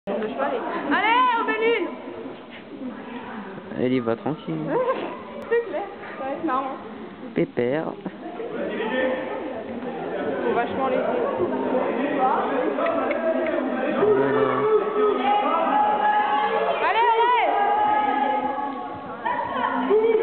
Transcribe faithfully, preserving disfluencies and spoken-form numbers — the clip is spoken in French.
Allez, au Bellune. Elle y va tranquille. C'est clair, ça va être marrant. Pépère. Faut vachement l'aider. Voilà. Allez, allez.